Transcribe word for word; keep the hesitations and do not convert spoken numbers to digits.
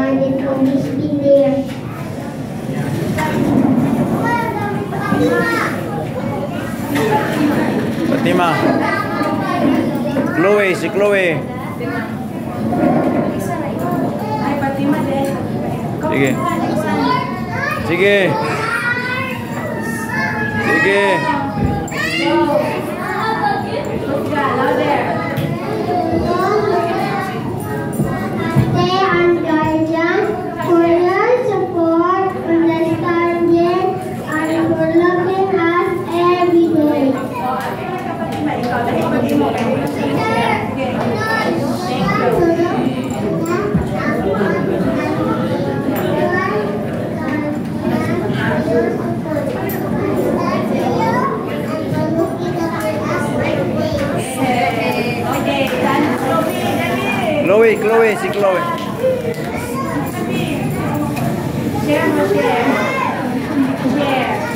wanted to always be there. Fatima. Chloe, si Chloe. Ay, Fatima din. Sige. Sige. Sige. Stay on guardian for your support, understanding, and for loving us every day. Chloe, Chloe, si Chloe. Share mo, share. Share.